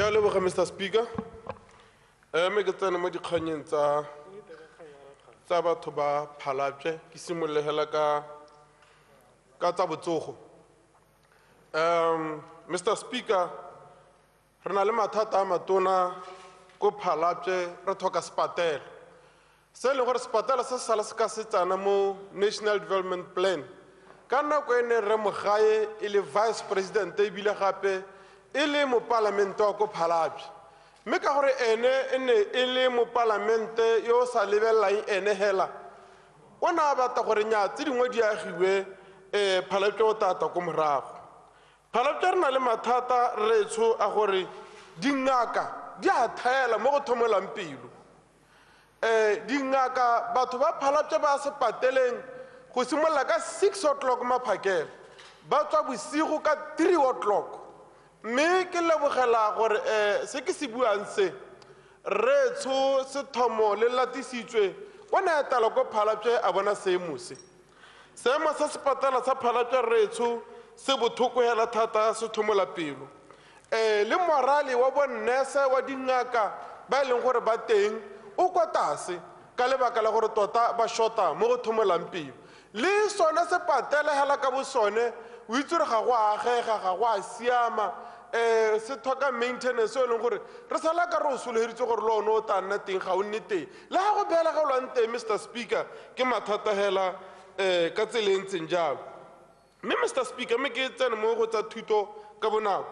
Ke a leboga Mr. Speaker. Me ke tsena mo dikganyeng tsa batho ba Phalapje ke simololle hela ka tsa botsogo. Mr. Speaker, re na le mathata a matona ko Phalapje re tlhoka sepatela. Se e leng gore sepatela se sala se ka setsana mo National Development Plan. Ka nako e ne re mogae e le Vice President ebile gape e le mo parlamente wa ko Phalapje. Mme ka gore ene e le mo parlamente yo sa lebellang ene hela o na batla gore nya tse dingwe di agiwe Phalapje o tata ko morago. Phalapje re na le mathata re tsho a gore dingaka di a thaela mo go thomolang pelo. Dingaka batho ba Phalapje ba se pateleng go simolola ka 6 o'clock maphakela ba tswa bosigo ka 3 o'clock. Mme ke lebogela gore se ke se buang se re tsho se thomo le latisitswe o ne a tala ko Phalapje a bona seemo se. Seemo sa sepatala sa Phalapje re tsho se bothoko hela thata se thomola pelo. Le morale wa bonnese wa dingaka ba e leng gore ba teng o kwa tlase ka lebaka la gore tota ba shota mo go thomolang pelo. Le sone se patele hela ka bo sone o itse re ga go agega ga go a siama se thoka maintenance e leng gore re sala ka re o solegeditse gore le one o tla nna teng ga o nne teng le ga go beela ga o lwang teng Mr. Speaker ke mathata hela ka tsela e ntseng jalo. Mme Mr. Speaker mme ke tsene mo go tsa thuto ka bonako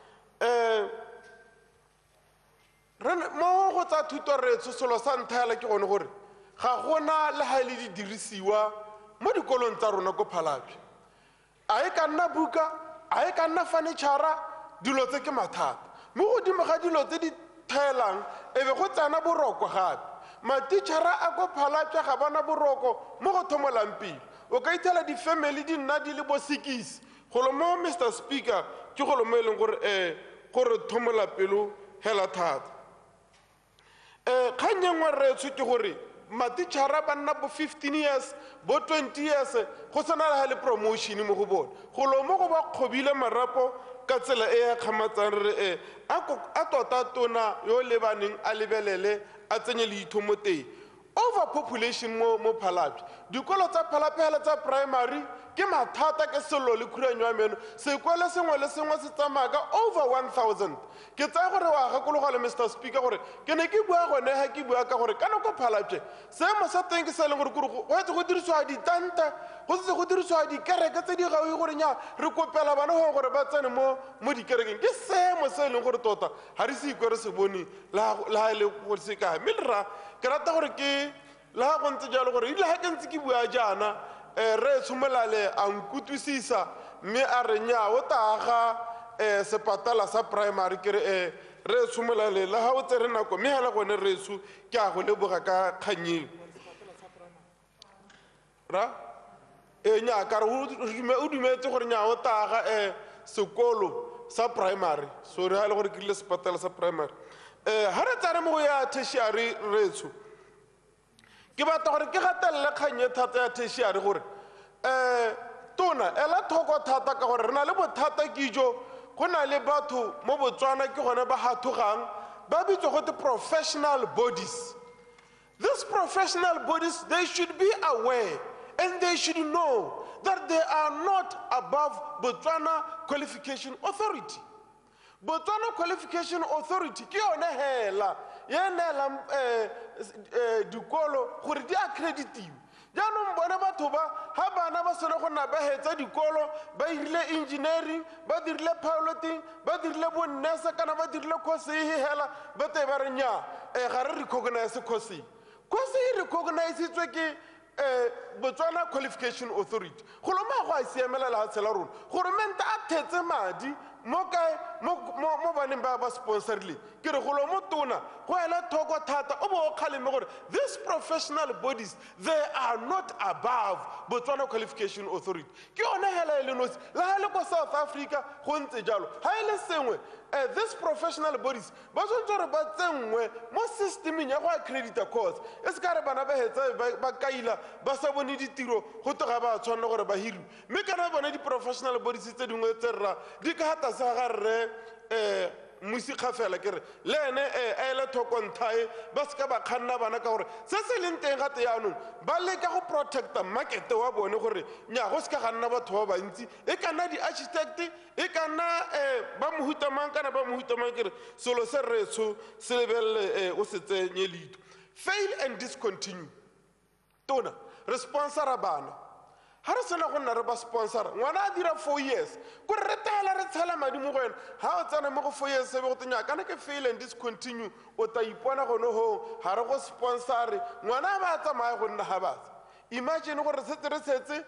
mo go tsa thuto re selo sa ntlha hela ke gone gore ga gona le ga e le di dirisiwa mo dikolong tsa rona ko Phalapje. A e ka nna buka a e ka nna furniture dilo tse ke mathata mo godimo ga dilo tse di theelang e be go tsena boroko gape matitšhara a ko Phalapje ga bana boroko mo go thomolang pelo o ka ithela di-family di nna di le bo 6 golo mo Mr. Speaker ke golo mo e leng gore thomola pelo hela thata. Kgang e nngwe re tsho ke gore matitšhara ba nna bo 15 years bo 20 years go sena le promotion mo go bone golo mo go ba kgobile marapo ka tsela e ya kgamatsang re a tota tona yo lebaneng a lebelele a tsenye leitho mo teng overpopulation mo Phalapje. Dikolo tsa Phalapje hela tsa primary ke mathata ke selo le khuranyo ya meno sekolo sengwe le sengwe se tsamaya ka over 1000. Ke tsaya gore wa gakologa le Mr. Speaker gore ke ne ke bua gone ga ke bua ka gore ka nako Phalapje seemo sa teng ke se leng gore go etse go dirisiwa ditanta go setse go dirisiwa dikereke tse di gauwe gore nya re kopela bana gore ba tsene mo dikerekeng ke seemo se e leng gore tota ga re se ikwe re se bone la ga e le go se kae. Mme lera ke rata gore ke le ga go ntse jalo gore ile ga ke ntse ke bua jaana re tshomolale a nkutlwisisa mme a re nya o taaga sepatala sa primary ke re tshomolale le ga o tsere nako mme hela gone re tsu ke a go leboga ka kganyeng ra nya ka re o dumetse gore nya o taaga sekolo sa primary sorry ha le gore ke le sepatala sa primary ha re tsare mo go ya tertiary re tsu ke batla gore ke gatelele kgang e thata ya tertiary gore tona ela thoko thata ka gore re na le bothata kijo go na le batho mo Botswana ke gone ba hathogang ba bitswa gote professional bodies. These professional bodies, they should be aware and they should know that they are not above Botswana Qualification Authority. Botswana Qualification Authority ke yone hela ye neelang dikolo gore di accreditiwe. Jaanong bone batho ba ha bana ba sena go nna ba hetsa dikolo ba irile engineering ba dirile piloting ba dirile bonnese kana ba dirile course e hela ba te ba re nya ga re recognize course e recognizetswe ke Botswana Qualification Authority. Go lo ma go a siamela la tsela rona gore menta a thetse madi mo baneng ba sponsorle ke re go lo mo tona go ela thoko thata o bo kgaleme gore these professional bodies they are not above Botswana Qualification Authority. Ke yone hela le nosi la ha le ko South Africa go ntse jalo ha ile sengwe these professional bodies ba tshwanetse re ba tsenngwe mo systeming ya go accredita course e se ka re bana ba hetsa ba kaila ba sa bone ditiro go toga ba tshwanela gore ba hirwe mme kana bone di professional bodies tse dingwe tse rra di ka hata sa ga re mosikga fela ke re le ene a ele thokonthae ba seka ba kganna bana ka gore se se leng teng gate yaanong ba leka go protecta markete wa bone gore nya go seka ga nna batho ba bantsi e ka nna di-architect e ka nna ba mohutamang kana ba mohutamang ke re selo se retso se lebelele o se tsenye leitlho fail and discontinue tona re sponsora bana ha re sena go nna re ba sponsora ngwana a dira 4 years ko re tela re tshela madi mo go ena ha o tsena mo go 4 years se be go tenya kana ke fail and discontinue o ta ipona gono ho ha re go sponsore ngwana ba tsamaya go nna ha batsa imagine gore se setse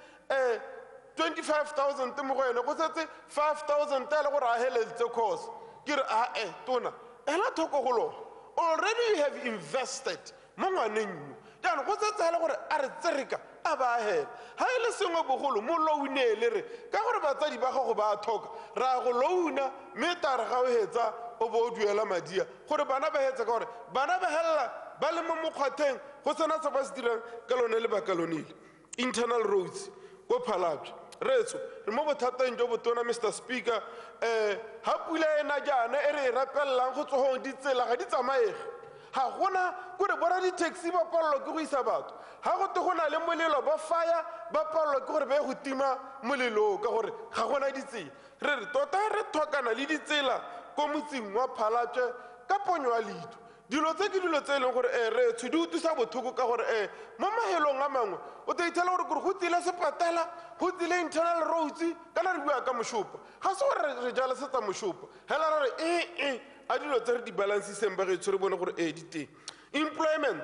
25,000 te mo go ena go setse 5,000 tele gore a heletse course ke re tona ela thoko go lo already you have invested mo ngwaneng jaanong go setse hele gore a re tsereka a ba hela ha ile sengwe bogolo mo lounele re ka gore batsadi ba gago ba thoka ra go louna mme tare ga o hetsa o bo duela madia gore bana ba hetsa ka gore bana ba hella ba le mo mokgwatheng go sena se ba se dirang ka lone le baka lonele internal roads go phalapša retso re mo bothateng jo botona Mr. Speaker ha pula ena jaana e re e rapellang go tsogong ditsela ga di tsamaege ha gona gore bora di-taxi ba palelwa ke go isa batho ha go te go na le molelo ba fire ba palelwa ke gore ba ye go tima molelo ka gore ga gona ditsela re re tota re thokana le ditsela ko motseng wa Phalatšhe ka ponyo ya leitlho dilo tse ke dilo tse e leng gore re tsho di utlwisa bothoko ka gore mo mahelong a mangwe o ta ithela gore go tsile sepatala go tsile internal roads kana re bua ka mošopo ga se gore re jala setsa mošopo hela re re a dilo tse re di balanceseng ba getso re bone gore di teng employment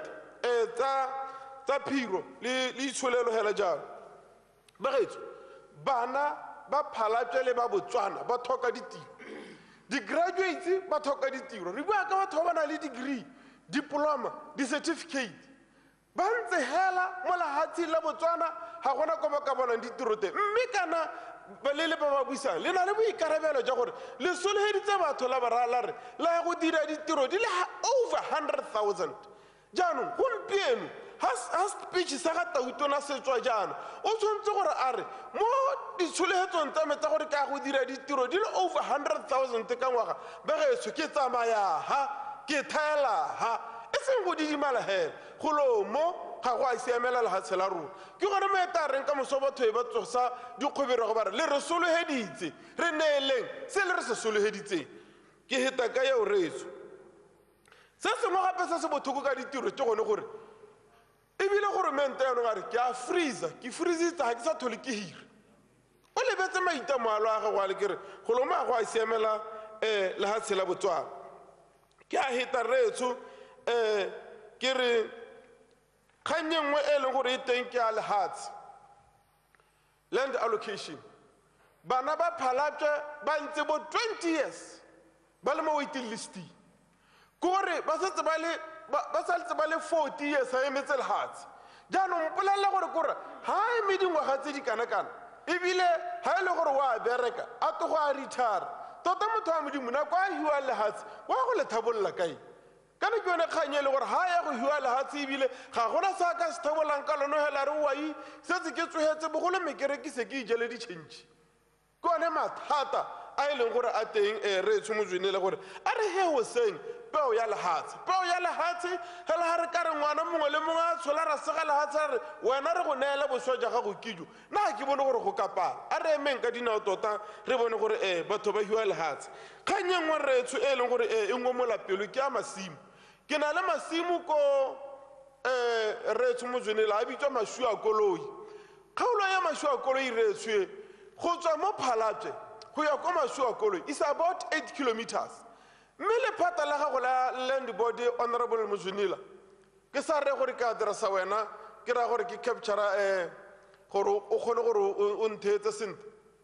tsa phiro le itsholelo hela jalo ba getso bana ba Phalatšhe le ba Botswana ba thoka ditiro di-graduates ba thoka ditiro re bua ka batho ba na le degree diploma di-certificate ba ntse hela mo lehatsheng la Botswana ga gona ko ba ka bonang ditiro teng mme kana balele ba ba buisang le na le boikarabelo ja gore le solegeditse batho la barala re la ya go dira ditiro di le over 100,000 jaanong gompieno ha speech sa ga Tautona se tswa jaana o tshwanetse gore a re mo ditsholegetsong tsa me tsa gore ka go dira ditiro di le over 100,000 ka ngwaga ba getso ke tsamaya ha ke thaela ha e seng go didimala hela go lo mo ga go a siamela lehatshe la rona ke gore moeta reng ka moso batho e ba tsosa dikgobero go ba re le re solegeditse re neeleng se le re se solegeditseng ke heta ka eo retso se sengwe gape se se bothoko ka ditiro ke gone gore ebile gore mente yaanong a re ke a freeza ke freezitse ga ke sa thole ke hire o lebetse maitamalo a gago a le kere go lo mo a go a siamela lehatshe la Botswana ke a heta retso ke re kgang e nngwe e leng gore e teng ke a lehatshe land allocation bana ba Phalatšhe ba ntse bo 20 years ba le mo waiting listing gore ba setse ba le 40 years a emetse lehatshe jaanong mpolelela gore kore ha eme dingwaga tse di kana-kana ebile ha e le gore wa bereka a togo a retire tota motho wa modimo nako a hiwa lehatshe wa go le thabolola kae kana ke yone kgang e le gore ha ya go hiwa lehatshe ebile ga gona sa ka se thabolang ka lone hela re wai setse ke tsogetse bogolo mekerekise ke ijele ditšhentšhi ke one mathata a e leng gore a teng re tshomojwenele gore a re he hoseng peo ya lehatshe hela ha re ka re ngwana mongwe le mongwe a tshola ra sega lehatshe a re wena re go neela boswa ja gago kijo na ke bone gore go kapala a re emeng ka dinao tota re bone gore batho ba hiwa lehatshe kgang e nngwe retso e leng gore e ngomola pelo ke ya masimo ke na le masimo ko retso mojwenela a bitswa mashu a koloi kgaolo ya mashu a koloi retswe go tswa mo Phalatšhe go ya ko mashu a koloi is about 8 kilometers mme lephata la gago la land board honorable Mojwenela ke sa re gore ka addressa wena ke ra gore ke capture gore o kgone gore o nthetse sentle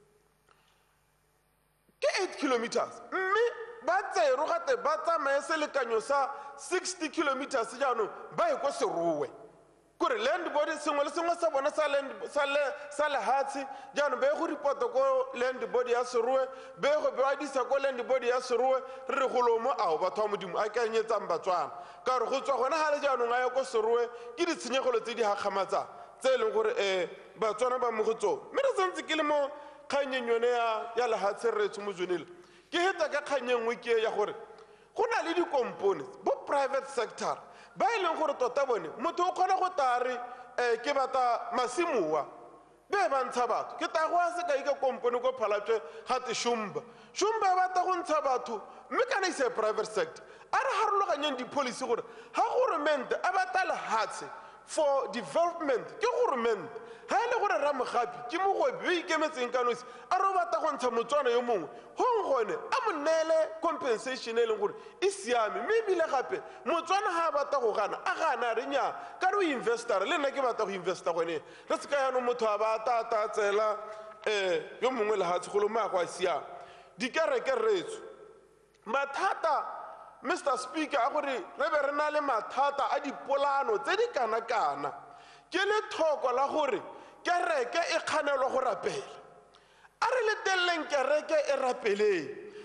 ke 8 kilometers mme ba tsero gate ba tsamaye selekanyo sa 60 kilometers jaanong ba ye ko Serowe kore land board sengwe le sengwe sa bona sa lehatshe jaanong ba ye go reporta ko land board ya Serowe ba ye go beadisa ko land board ya Serowe re go lo mo ao batho ba modimo a kanyetsang Batswana ka gore go tswa gona ga le jaanong a ya ko Serowe ke ditshenyegelo tse di gakgamatsang tse e leng gore Batswana ba mo go tsone mme re santse ke le mo kganyeng yone ya lehatshe re tsho Mojwenela ke hetsa ka kganyengwe ke ya gore go na le di-components bo private sector ba e leng gore tota bone motho o kgona go tare ke bata masimoa be ba ntsha batho ke ta go a se ka ika kompone ko phalatšwe gate shumba ba bata go ntsha batho mme kana ise private sector a re harologanyeng di-policy gore ga goromente a bata lehatshe for development ke goromente ga e le gore ramogapi ke mogobi o ikemetseng ka nosi a re o bata go ntsha motswana yo mongwe gong gone a mo neele compensation e leng gore e siame mme ebile gape motswana ga a bata go gana a gana a re nnyaa ka re o investara le nna ke bata go investa gone re se ka yanong motho a bata a tsela yo mongwe lehatshe golo mme a go a siame dikereke retso mathata Mr. Speaker a gore re be re na le mathata a dipolano tse di kana-kana ke le thoko la gore kereke e kganelwa go rapela a re leteleleng kereke e rapeleng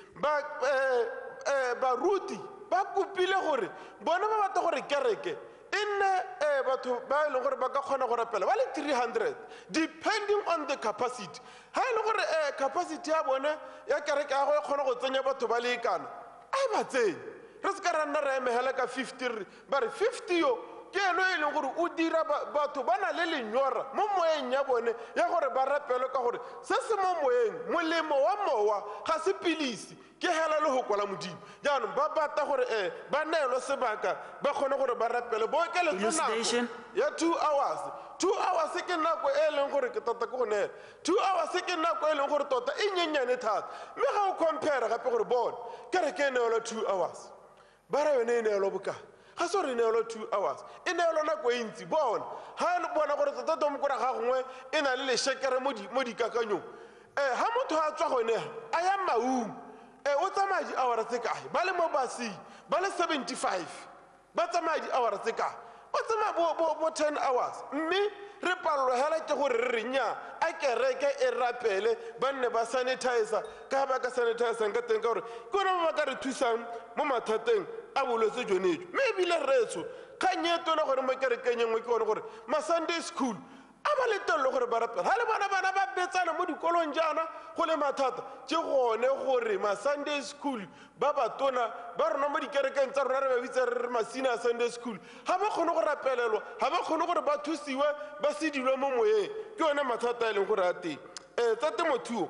baruti ba kopile gore bone ba bata gore kereke e nne batho ba e leng gore ba ka kgona go rapela ba le 300 depending on the capacity ga e le gore capacity ya bone ya kereke ya go e kgona go tsenya batho ba le ikana a e ba tsenye re se ka ra nna re emegela ka 50 ba re 50 yo ke eno e leng gore o dira batho ba na le lenyora mo moyeng ya bone ya gore ba rapelwe ka gore se se mo moyeng molemo wa mowa ga se pilisi ke hela le go kwala modimo jaanong ba bata gore ba neelwe sebaka ba kgone gore ba rapele bo okeletse nako ya 2 hours 2 hours ke nako e leng gore ke tota ke go neela 2 hours ke nako e leng gore tota e nyenyane thata mme ga o compare gape gore bone kere ke neelwa 2 hours ba ra yone e neelwa bokae ga se gore e neelwa 2 hours e neelwa nako e ntsi bona ga e bona gore tota tomokora ga gongwe e na le lešekere mo dikakanyong ga motho a tswa gone a ya maung o tsamaya di-hour tse kae ba le mo basing ba le 75 ba tsamaya di-hour tse kae o tsamaya bo 10 hours mme re palelwa hela ke gore re renya a kereke e rapele ba nne ba sanitizer ka ba ka sanitizang ka teng ka gore ke ona ba ka re thusang mo mathateng a bolwetse jonejo mme ebile retso kganyetona gore mo kerekeng engwe ke gone gore ma-Sunday school a ba le telo gore ba rapela ga le bana ba betsana mo dikolong jaana go le mathata ke gone gore ma-Sunday school ba batona ba rona mo dikerekeng tsa rona re ba bitsa re re masina a Sunday school ga ba kgone go rapelelwa ga ba kgone gore ba thusiwe ba sedilwe mo moyeng ke yone mathata a e leng gore a teng tsa temothuo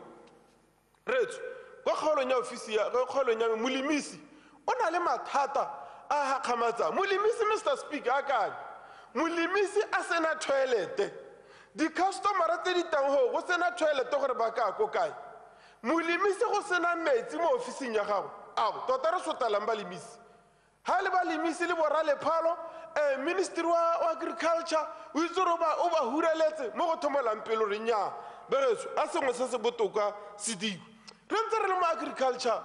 retso kwa kgaolong ya ofisi ya kgaolong ya molemisi o na le mathata a gakgamatsang molemisi Mr. Speaker a kane molemisi a sena toilete di-customera tse di tang go sena toilete gore ba ka ko kae molemisi go sena metsi mo ofising ya gago ao tota re sotalang balemisi ga le balemisi le borra lephalo ministry wa agriculture o itse gore o ba hureletse mo go thomolang pelo re nnyaa begetso a sengwe se se botoka se dikwe re ntse re le mo agriculture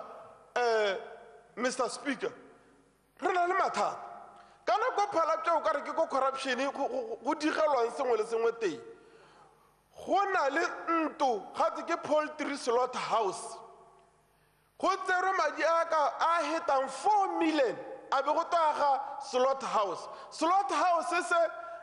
Mr. Speaker re na le mathata ka nako phalatšeo ka re ke ko corruption go digelwang sengwe le sengwe teng go na le ntlo gate ke poultry slaughter house go tserwe madi a hetang 4 million a be go toaga slaughter house se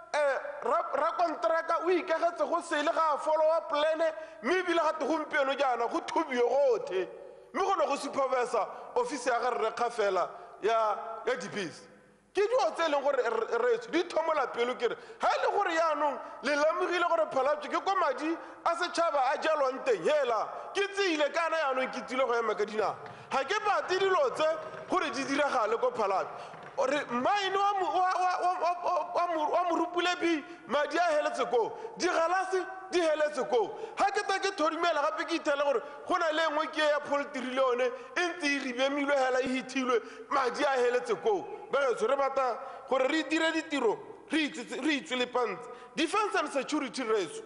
rakonteraka o ikagetse go sele ga a followa plane mme ebile gate gompieno jaana go thubio gothe mme go ne go supervisa ofisi ya gare rekga fela ya dibese ke dio tse e leng gore retso di thomola pelo kere ga e le gore yaanong le lemogile gore phalatšwe ke ko madi a setšhaba a jalwang teng hela ke tseile kana yaanong ke tsile go ema ka dinao ga ke pate dilo tse gore di diragale ko phalatšwe ore mmaene wa morupulepi madi a heletse ko digalase di heletse ko ga ke ta ke thodimela gape ke ithele gore go na le engwe ke ya poultry le yone e ntse e ribemilwe hela e hithilwe madi a heletse ko begetso re bata gore re dire ditiro re itswelepantse defense and security retso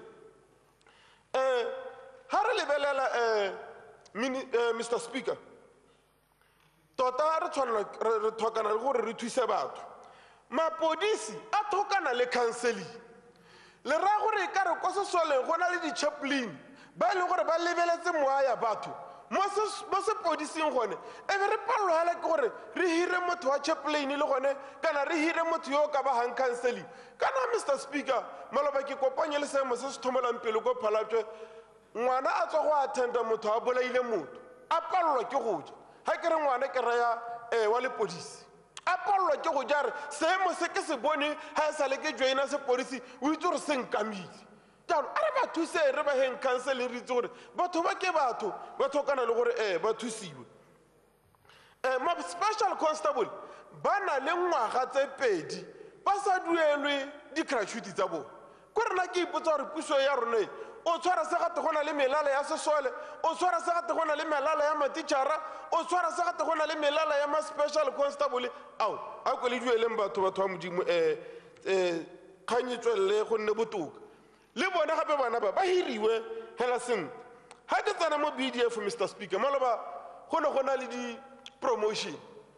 ga re lebelela Mr. Speaker tota re tshwanela re tlhokana le gore re thuse batho mapodisi a tlhokana le counseling le ra gore ka re kwa sesoleng go na le di-chaplain ba e leng gore ba lebeletse moa ya batho mo sepodising gone e be re palelogela ke gore re hire motho wa chaplain le gone kana re hire motho yo o ka bagang counseling kana Mr. Speaker maloba ke kopanye le seemo se se thomolang pele ko phalatšwe ngwana a tswa go attenda motho a bolaile motho a palelwa ke go ja ga ke re ngwane ke raya wa lepodisi a palelwa ke go ja re seemo se ke se bone ga e sale ke joina sepodisi o itse gore se nkamile jaanong a re ba thuse re ba heng council re itse gore batho ba ke batho ba tlhokana le gore ba thusiwe ma special constable ba na le ngwaga tse pedi ba sa duelwe di-gratuity tsa bone ko rena ke ipotsa gore puso ya rone o tshwara se gate go na le melala ya sesole o tshwara se gate go na le melala ya matitšhara o tshwara se gate go na le melala ya ma-special constable ao a ko le dueleng batho ba modimo kgang e tswelele go nne botoka le bone gape bana ba hiriwe hela sentle ga ke tsena mo BDF Mr Speaker maloba go ne go na le di-promotion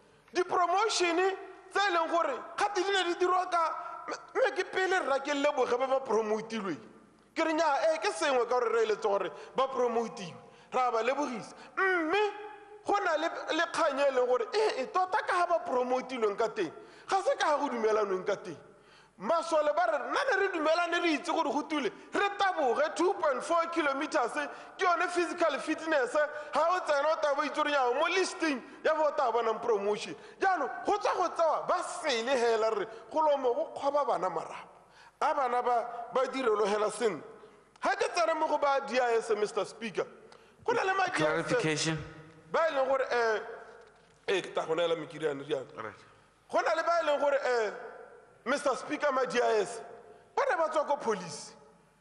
tse e leng gore gate di ne di dirwa ka mme ke pele rra ke leboge ba promotilweng ke re nya ke sengwe ka gore re eletse gore ba promotiwe ra ba lebogisa mme go na le kgang e leng gore tota ka ga ba promotilweng ka teng ga se ka ga go dumelanweng ka teng masole ba re nna ne re dumelane re itse gore go tule re taboge 2.4 kilometers ke yone physical fitness ga o tsena o taba itse gore yao mo listing ya bo ta bonang promotion jaanong go tswa go tsewa ba sele hela re go lomo go kgwa bana marapo a bana ba direlo hela sentle ga ke tsena mo go ba DIS Mr Speaker go na le clarification ba e leng gore ke ta go neela mekiriane riana go na le ba e leng gore Mr Speaker ma DIS ba ne ba tswa ko police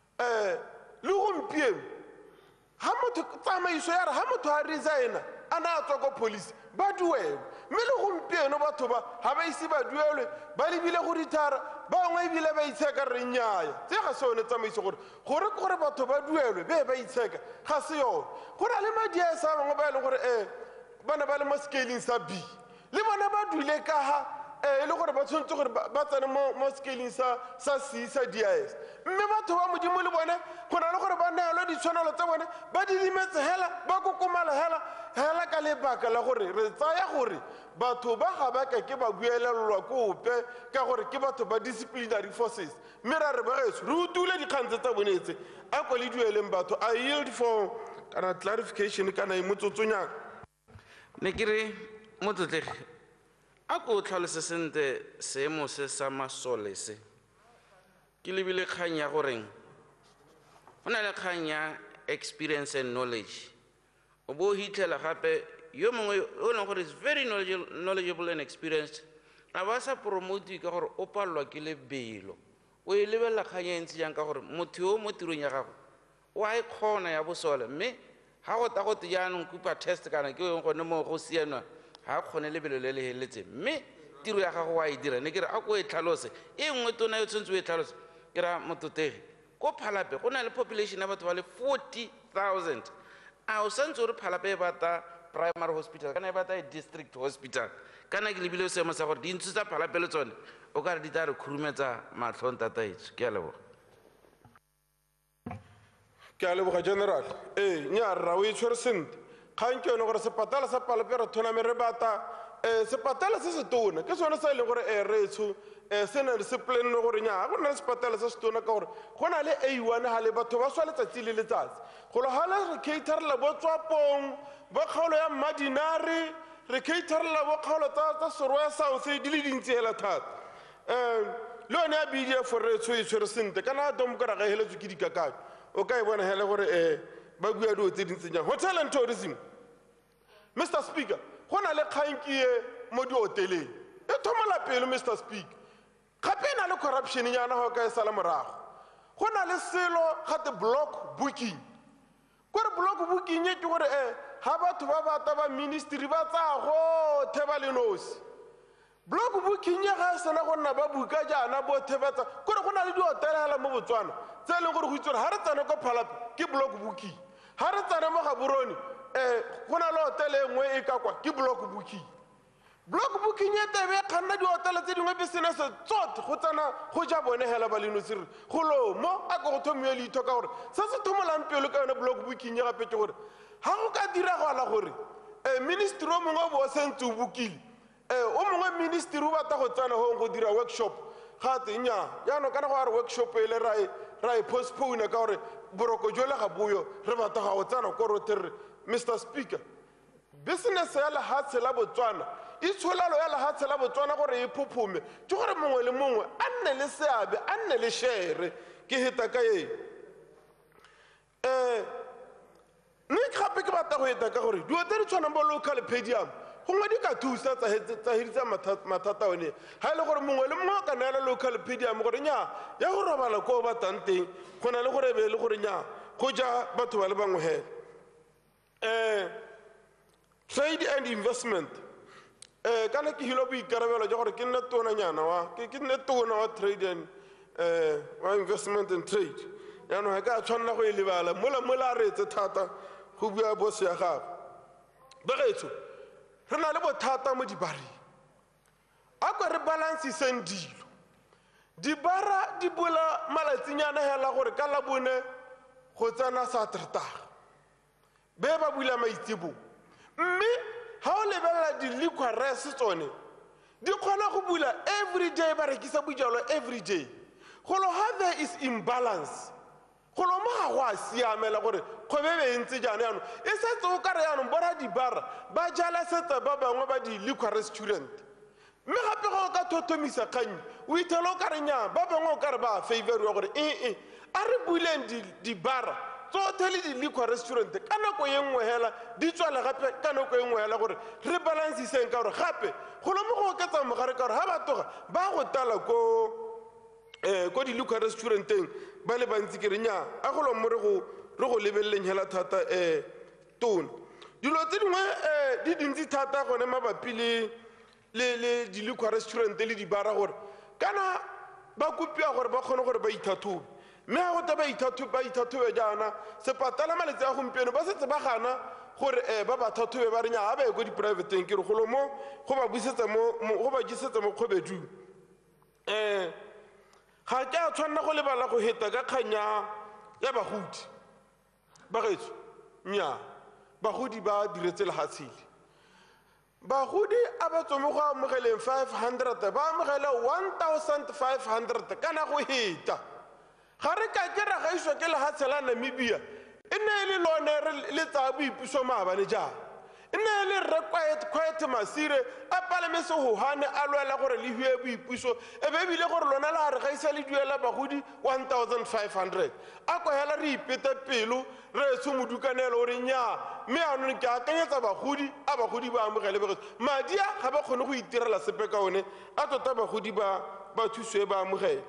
le gompieno ga motho tsamaiso ya re ga motho a resigna a na a tswa ko police ba duelwe mme le gompieno batho ba ga ba ise ba duelwe ba lebile go ritara bangwe ebile ba itsheka re nnyaya tse ga se yone tsamaiso gore batho ba duelwe be ba itsheka ga se yone go na le ma-DIS a bangwe ba e leng gore ba ne ba le mo scaling sa B le bone ba duile ka ga e le gore ba tshwanetse gore ba tsene mo scaling sa C sa DIS mme batho ba modimo le bone go na le gore ba neelwe ditshwanelo tsa bone ba di limetse hela ba kokomala hela ka lebaka la gore re tsaya gore batho ba ga ba ke ba buelelwa kope ka gore ke batho ba disciplinary forces mme ra re bageso re utule dikgang tsa bonetse a ko le dueleng batho a yield for kana clarification kana imotsotsonyana ne ke re motsotlege a ko tlhalose sentle seemo se sa masole se ke lebile kgang ya goreng go na le kgang ya experience and knowledge o bo hitlela gape yo mongwe o leng gore is very knowledgeable and experienced a ba sa promote ka gore o palelwa ke lebelo o e lebelela kgang e ntse jang ka gore motho yo mo tirong ya gago o a e kgona ya bosole mme ga go ta gote jaanong kupa test kana ke gone mo go sianwa ga kgone lebelo le le heletseng mme tiro ya gago wa e dira ne ke re a ko e tlhalose e nngwe tona yo tshwanetse o e tlhalose ke ra mototegi ko phalape go na le population ya batho ba le 40,000 a o santse o re phalape e bata primary hospital kana e bata district hospital kana ke lebile seemo sa gore dintshi tsa phalape le tsone o ka re di tla re khurumetsa matlhong tataetso ke a leboga ke a leboga general nya rra o e tshwere sentle kgang ke yone gore sepatala sa phalape re thoname re bata sepatala se se tona ke sone sa e leng gore reetsho se na le se planne gore nya go na le sepatala se se tona ka gore go na le A1 ga le batho ba swa letsatsi le letsatsi go lo ga le re caterela bo tswapong bo kgaolo ya Mmadinare re caterela bo kgaolo tsa Seroya South di le dintsi hela thata le yone ya BDF reetsho e tshwere sentle kana domokora ga heletswe ke dikakanyo o ka e bona hele gore ba bua dio tse dintse jang hotel and tourism Mr Speaker go na le kgankie mo dihoteleng e thomola pele Mr Speaker gape e na le corruption nyana go ka e sala morago go na le selo gate block booking gore block booking ke gore ga batho ba bata ba ministry ba tsa go theba le nosi block booking ga sena go nna ba buka jana bo thebatsa gore go na le dihotele hela mo Botswana tse leng gore go itse ha re tsana ko phalape ke block booking ha re tsana mo Gaborone go na le hotele engwe e ka kwa ke block booking e tebe kganna dihotele tse dingwe be sena se tsote go tsana go ja bone hela ba leno sire go lo mo a go thomiwe le itho ka gore se se thomolang pelo ka yone block booking ya gape ke gore ha go ka dira go ala gore ministry o mongwe bo sentse o bukile o mongwe ministry o batla go tsana go dira workshop ga tenya jaanong kana go a re workshop ele ra e postpone ka gore boroko jole ga boyo re batla ga go tsana ko roterre Mr Speaker business ya lehatshe la Botswana e tsholalo ya lehatshe la Botswana gore e phophume ke gore mongwe le mongwe a nne le seabe a nne le shere ke heta ka ye nne gape ke batla go heta ka gore dilo tse di tshwanang bo local podium gongwe di ka thusa tsa heditsa mathata one ga e le gore mongwe le mongwe ka neela local podium gore nya ya go robala ko o batang teng go na le gore be le gore nya go ja batho ba le bangwe hela trade and investment kana ke hilo boikarabelo ja gore ke nne tona wa trade and wa investment and trade yaanong ga ka tshwanela go e lebala mola a reetse thata go bua boss ya gago bagetso re na le bothata mo dibareng a ko re balanceseng dilo dibara di bula malatsinyana hela gore ka labone go tsena Saterdag be ba bula maitsebo mme ha o lebelela di-liquores tsone di kgona go bula every day ba rekisa bojalo every day golo ha there is imbalance golo mo ga go a siamela gore kgwebe ntse jana yaanong e setse o kare yaanong bora dibara ba jala setsa ba bangwe ba di-liquor restaurant mme gape go ka thothomisa kganyi o ithela o kare nya ba bangwe o kare ba favoriwa gore a re buleng dibara tsotlhe le di-liquor restaurant ka nako ye nngwe hela di tswale gape ka nako ye nngwe hela gore re balanceseng ka gore gape golo mo go oketsa mogare ka gore ga ba toga ba go tala ko di-liquor restauranteng ba le bantsi ke re nya a golo mo re go lebeleleng hela thata tona dilo tse dingwe di dintsi thata gone mabapi le di-liquor restaurant le dibara gore kana ba kopiwa gore ba kgone gore ba ithathobe mme ga go ta ba ithathobe jaana sepatala maletsi a gompieno ba setse ba gana gore ba ba thathobe ba re nya ga ba ye ko di-privateng ke re golo mo go ba jisetsa mo kgwebedung ga ke a tshwanela go lebala go heta ka kganya ya bagodi bagetso nnyaa bagodi ba diretse lehatshele bagodi a ba tsome go amogeleng 500 ba amogele 1500 kana go heta ga re ka ke ra gaiswa ke lehatshe la Namibia e ne e le lone le tsa boipuso maabane jaana e ne e le rre quiet Masire a palame sehohane a lwela gore le hue boipuso e be ebile gore lona la re gaisa le duela bagodi 1500 a ko hela re ipete pelo re se modukanelo gore nya mme anong ke akanyetsa bagodi ba amogele begetso madi a ga ba kgone go itirela sepe ka one a tota bagodi ba thuswe ba amogele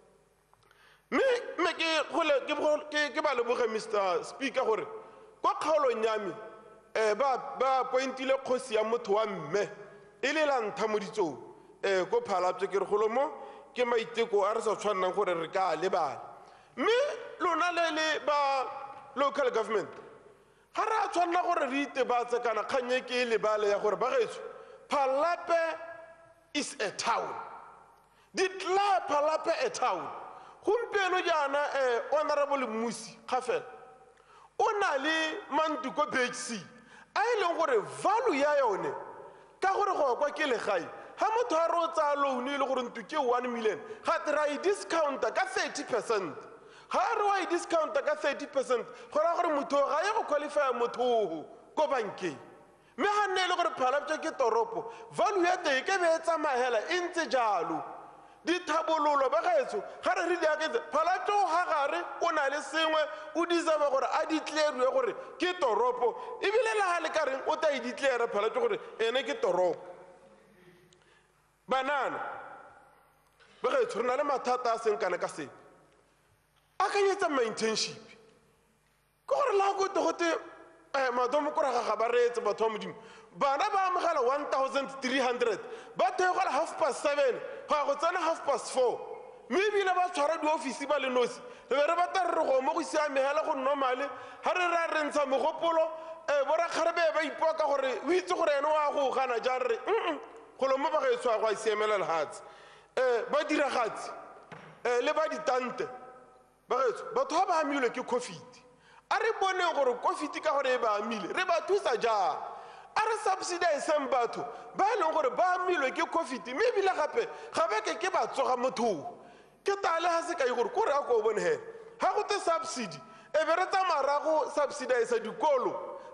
mme ke ba leboge Mr. Speaker gore kwa kgaolong yame ba pointile kgosi ya motho wa mme e le la ntha mo ditsong ko Phalapse ke re golo mo ke maiteko a re sa tshwannang gore re ka lebala mme lona le ba local government ga re a tshwanna gore re itebatse kana kganye ke lebale ya gore bagetso Phalape is a town ditla Phalape a town gompieno jaana honorable Musi Gafela o na le Mantuko BHC a e leng gore value ya yone ka gore go kwa ke legae ga motho a re o tsaya loan e le gore nto ke 1 million ga tera e discounta ka 30% ga re wa e discounta ka 30% go ra gore motho ga ye go qualifya motho ko bankeng mme ga nne e le gore Phalapse ke toropo value ya teng ke be e tsamagela e ntse jalo dithabololo ba gaetso ga re re di aketse Phalapse o ga gare o na le sengwe o deserve gore a declare gore ke toropo ebile le ga le ka reng o ta e declare Phalapse gore ene ke toropo banana ba gaetso re na le mathata a seng kana ka sepe akanyetsa maintenship ke gore la go togote madomo kore ga ba reetse batho ba modimo bana ba amogela 1300 ba theogela 7:30 ga go tsena 4:30 mme ebile ba tshwara diofisi ba le nosi re be re bata re re go mo go siamegela go normale ga re re a re ntsha mogopolo borakgarebe ba ipoa ka gore o itse gore ene wa go gana jang re golo mo bagaetso a go a siamela lehatsi ba diragatsi le ba ditante bagaetso batho ga ba amilwe ke COVID a re boneng gore COVID ka gore e ba amile re ba thusa jang a re subsidizeng batho ba e leng gore ba amilwe ke COVID mme ebile gape ga beke ke ba tsoga mothong ke tale ga se ka gore kore a ko o bone hela ga go te subsidy e be re tsamaya ra go subsidize dikolo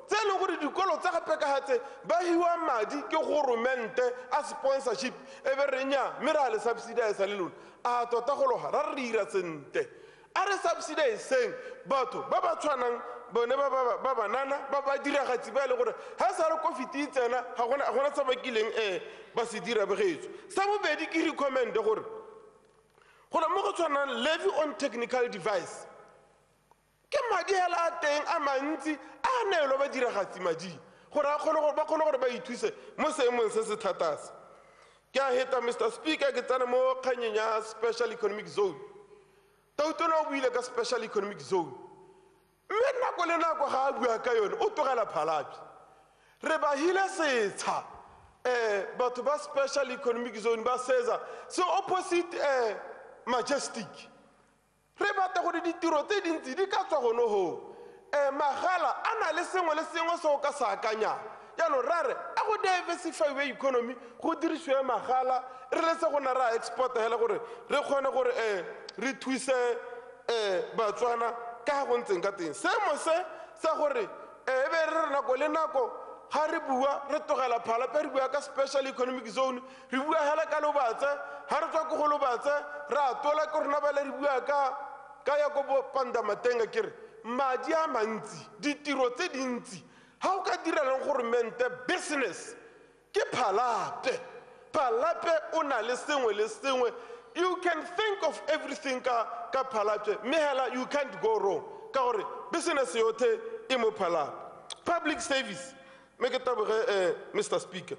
tse e leng gore dikolo tsa gape ka gatse ba hiwa madi ke goromente a sponsorship e be re nya mme re a le subsidize le lona a tota go loga ra re ira sente a re subsidizeng batho ba ba tshwanang bone ba banana ba ba diragatsi ba e le gore ga sa re covid e tsena ga gona sa bakileng ba se dira begetso sa bobedi ke recommende gore gona mo go tshwanang levy on technical device ke madi hela a teng a mantsi a neelo ba diragatsi madi gore ba kgone gore ba ithuse mo seemong se se thatase ke a heta Mr. Speaker ke tsana mo kganyeng ya special economic zone tautona o buile ka special economic zone mme nako le nako ga a bua ka yone o togela phalapi re ba hile setsha batho ba special economic zone ba seza se opposite majestic re bata gore ditiro tse dintsi di ka tswa gono go magala a na le sengwe le sengwe se o ka se akanyang yaanong rare a go diversify we economy go dirisiwe magala re le se go na ra export hela gore re kgone gore re thuse batswana ka go ntseng ka teng seemo se sa gore e be re nako le nako ga re bua re togela phalape re bua ka special economic zone re bua hela ka lobatse ga re tswa ko go lobatse re a tola ke rona ba le re bua ka ya ko pandamatenga ke re madi a mantsi ditiro tse dintsi ga o ka direleng goromente business ke phalape o na le sengwe le sengwe you can think of everything ka phalape mme hela you can't go wrong ka gore business yote e mo phalape public service me ke taboge Mr. Speaker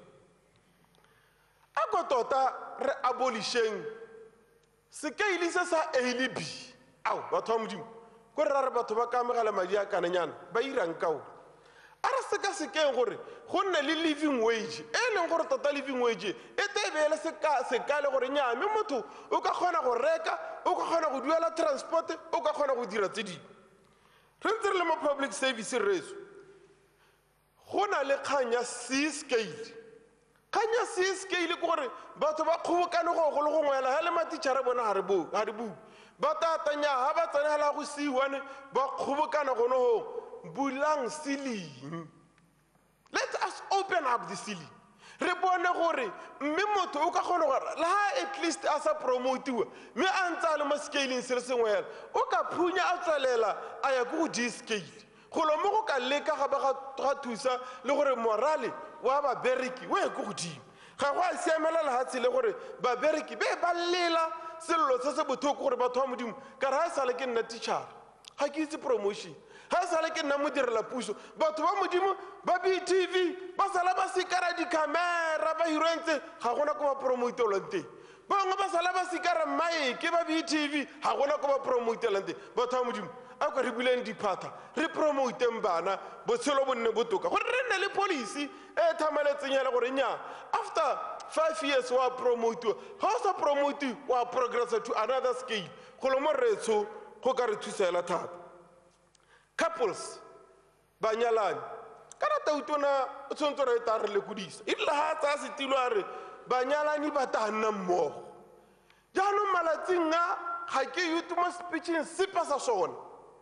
a ko tota re abolisheng sekeili se sa ALB ao batho ba modimo ko re ra re batho ba ka amogela madi a kananyana ba irang kao a re seka-sekeng gore go nne le living wage e leng gore tota living wage e tebeele sekale gore nyame motho o ka kgona go reka o ka kgona go duela transport o ka kgona go dira tse dingwe re ntse re le mo public service reso go na le kgang ya C-scale kgang ya C-scale ke gore batho ba kgobokane go le go ngwela ga le matitšhare bona ga re bue ba tatanya ga ba tsenela go C1 ba kgobokana gono go bulang ceiling let us open up the ceiling re bone gore mme motho o ka kgona gore la at least a sa promotiwa mme a ntse a le mo scaling se le sengwe hela o ka phunya a tswelela a ya ko go D-scale golo mo go ka leka ga ba ga thusa le gore morale wa babereki o ye ko godimo ga go a siamela lehatshe le gore babereki be ba lela sello se se bothoko gore batho ba modimo ka re ga e sale ke nna teachara ga ke itse promotion ga e sale ke nna modirela puso batho ba modimo ba BTV ba sala ba sikara dicamera ba hirentse ga gona ko ba promotelwang teng bangwe ba sala ba sikara maeke ba BTV ga gona ko ba promotelang teng batho ba modimo a ko re buleng diphata re promoteng bana botshelo bo nne botoka gore re nne le policy e thamaletseng hela gore nya after 5 years wa promotiwa ga o sa promote wa progressa to another scale golo mo retso go ka re thusela thata couples ba nyalane ka rata utona o tshwanetse re ta re le kudisa e la ha tsa setilo a re ba nyalane ba ta nna mmogo jaanong malatsing a ga ke yutu mo speeching sepa sa sona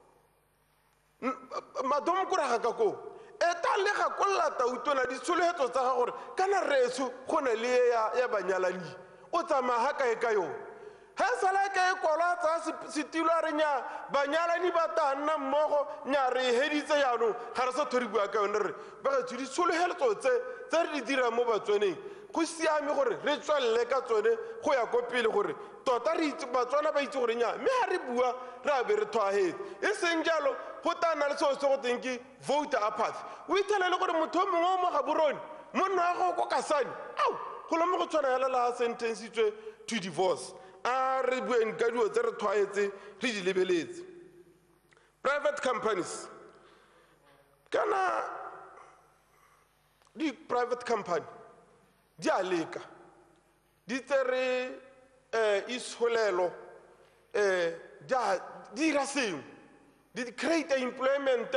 madomo ko raga ka ko e ta le ga kollata utona ditsholehetso tsa ga gore kana retso go ne le ya banyalani o tsamaya ga ka yone ga sala ka e kola tsa setilo a re nya banyalani ba ta nna mmogo nya re heditse yaanong ga re sa thori bua ka yone re ba ga tsedi tsholehetso tse re di dira mo batswaneng go siame gore re tswelele ka tsone go ya ko pele gore tota re itse batswana ba itse gore nya mme ga re bua re a be re thwagetse e seng jalo go tana le seo se go teng ke voter apathy o ithelele gore motho o mongwe o mo gaborone monna wa go ko kasane ao go le mo go tshwana hela la sentencitswe to divorce a re bueng ka dio tse re thwagetse re di lebeletse private companies kana di private company di a leka di tsere isholelo di ira sengwe di create employment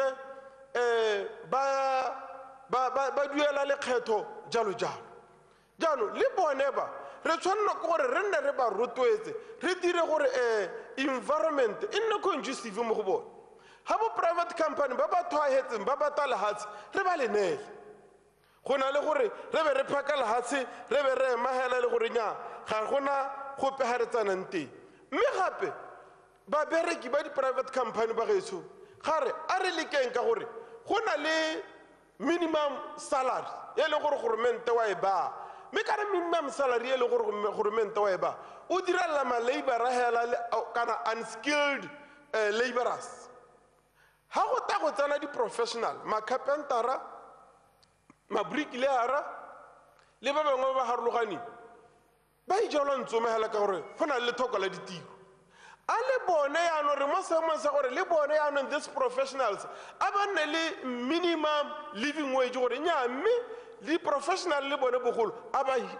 ba duela lekgetho jalo jaanong le bone ba re tshwanela ke gore re nne re ba rotloetse re dire gore environment e nne conducive mo go bone ga bo private company ba ba thoahetseng ba bata lehatshe re ba le nele go na le gore re be re phaka lehatshe re be re emagela le gore nya ga gona gope ga re tsanang teng mme gape babereki ba di-private company ba gaetsho ga re a re lekeng ka gore go na le minimum salary e leng gore goromente wa e baa mme ka re minimum salary e leng gore goromente wa e baa o direla malabora hela kana unskilled laborers ga go ta go tsena di-professional macarpentera mabricklayer le ba bangwe ba harologaneng ba ijalwa ntsomegela ka gore go na le lethoko la ditiro a le bone yaanong re mo seemong sa gore le bone yaanong these professionals a ba nne le minimum living wage gore nya mme di-professional le bone bogolo a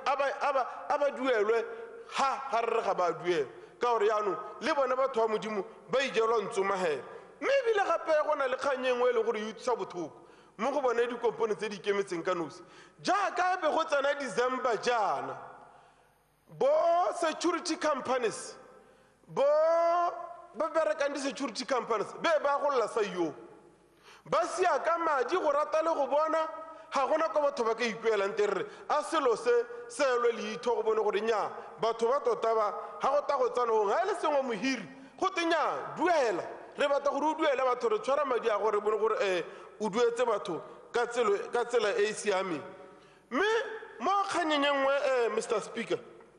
ba duelwe ga re re ga ba duelwe ka gore yaanong le bone batho ba modimo ba ijelwa ntsomagela mme ebile gape go na le kgang e nngwe e le gore e utlwisa botlhoko mo go bone dikompone tse di ikemetseng ka nosi jaaka be go tsena december jaana bo security companies bo ba berekang di-security companies be ba golola sa yo ba sia ka madi go rata le go bona ga gona ko batho ba ka ipuelang te re a selo se elwe leitho go bone gore nya batho ba tota ba ga go ta go tsanong ga e le sengwe mohiri go te nya duela re batla gore o duele batho re tshwara madi a gore bone gore o duetse batho ka tsela e e siameng mme mo kganyeng e nngwe mr speaker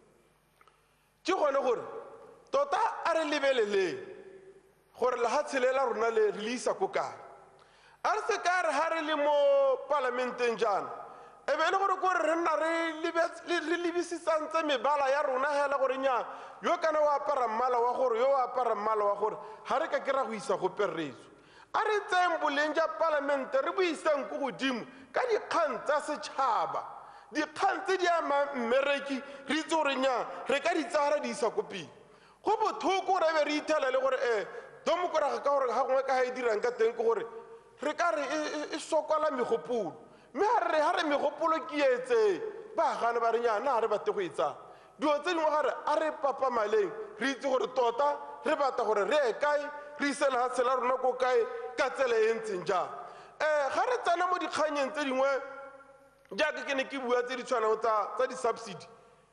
ke gone gore tota a re lebeleleng gore lehatshe le la rona le isa ko kae a re se ka re ga re le mo palamenteng jaana e be e le gore kore re nna re lebisisantse mebala ya rona hela gore nya yo kana o apara mmala wa gore yo o apara mmala wa gore ga re ka kera go isa go pereretso a re tseng boleng ja palamente re bo iseng ko godimo ka dikgang tsa setšhaba dikgang tse di ama mmereki re itse gore nya re ka di tsaya di isa ko pele go bothoko re be re ithela le gore domokoraga ka gore ga gongwe ka ga e dirang ka teng ke gore re ka re e sokola megopolo mme ga re megopolo ke etseng ba gane ba re nya na re bate go e tsaya dilo tse dingwe gare a re papamaleng re itse gore tota re bata gore re e kae re ise lehatshe la rona ko kae ka tsela e ntseng jang ga re tsena mo dikganyeng tse dingwe jaaka ke ne ke bua tse di tshwanang tsa di-subsidy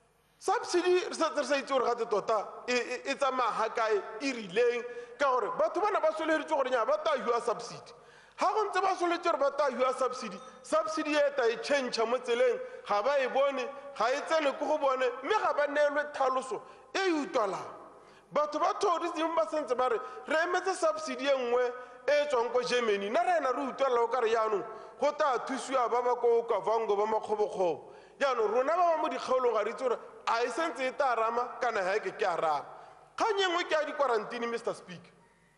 re setse re sa itse gore gate tota e tsamaya ga kae e rileng ka gore batho bana ba solegeditse gore nya ba ta ua subsidy ga go ntse ba soletse gore ba ta ua subsidy e ta e change mo tseleng ga ba e bone ga e tsene ko go bone mme ga ba neelwe tlhaloso e e utlwalang batho ba tourism ba sentse ba re re emetse subsidy e nngwe e tswang ko germany na re ena re utlwalela o ka re yaanong go ta thusiwa ba ba ko kavango ba makgobokgobo yaanong rona ba ba mo dikgaolong ga re itse gore a e sentse e ta rama kana ga ke a rama kgang e nngwe ke ya di-quarantine mr speaker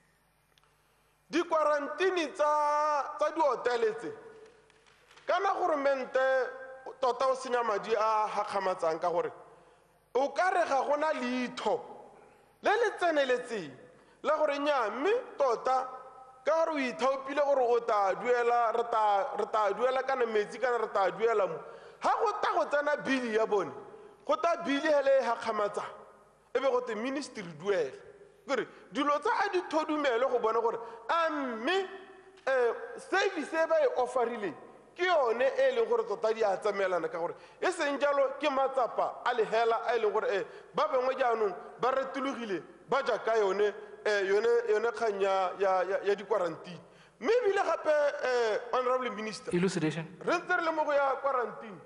di-quarantine tsa dihotele tse kana goromente tota o senya madi a gakgamatsang ka gore o ka re ga gona leitho le le tseneletseng la gore nya mme tota ka gore o ithaopile gore o ta duela re ta duela kana metsi kana re ta duela mo ga go ta go tsena bili ya bone go ta bili hele e gakgamatsang e be go te ministry duela kore dilo tsa a di thodumele go bona gore a mme service e ba e offerileng ke yone e leng gore tota di a tsamaelana ka gore e seng jalo ke matsapa a lehela a e leng gore ba bangwe jaanong ba retologile ba ja ka yone kgang ya di-quarantine mme ebile gape honorable minister re ntse re le mo go ya quarantine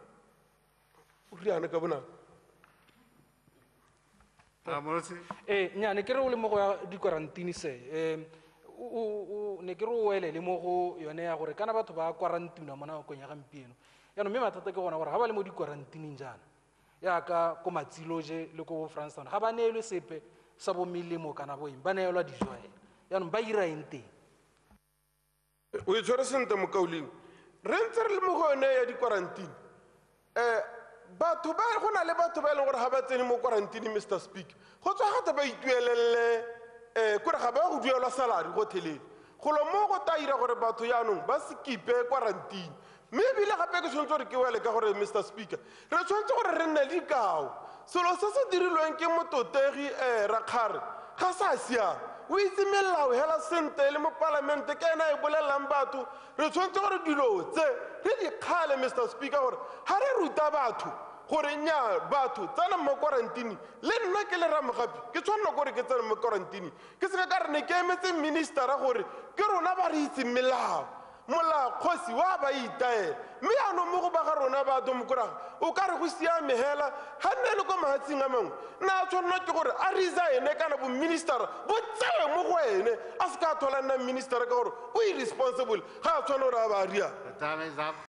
o riana ka bonako nnyane ke re o le mo go ya di-quarantine se ne ke re o ele le mo go yone ya gore kana batho ba quarantine mo nakong ya gampieno yaanong mme mathata ke gona gore ga ba le mo di-quarantineng jaana yaka ko matsiloje le ko francetown ga ba neelwe sepe sa bo melemo kana boeng ba neelwa dijo hela yaanong ba ira eng teng o e tshwere sente mo kaoleng re ntse re le mo go yone ya di-quarantine go na le batho ba e leng gore ga ba tsene mo quarantine mr speaker go tswa gate ba ituelelele kore ga ba go duelwa salary go thelele golo mo go ta ira gore batho yaanong ba sekipe quarantine mme ebile gape ke tshwanetse gore ke wele ka gore mr speaker re tshwanetse gore re nne le dikao selo se se dirilweng ke mototegi rakgare ga sa siame o itse melao hela sente le mo palamente ke ena e bolelang batho re tshwanetse gore dilo tse re di kgale Mr. Speaker gore ga re ruta batho gore nya batho tsena mo quarantine le nna ke le ramogapi ke tshwanela gore ke tsena mo quarantine ke seka ka re ne ke emetse ministera gore ke rona ba re itse melao mola kgosi wa ba itaela mme yaanong mo go ba ga rona batho mokoraga o ka re go siame hela ga nne le ko mahatsing a mangwe nna a tshwanela ke gore a resign kana boministera bo tsewe mo go ene a se ka thola nna ministera ka gore o irresponsible ga a tshwane gore a ba a riana.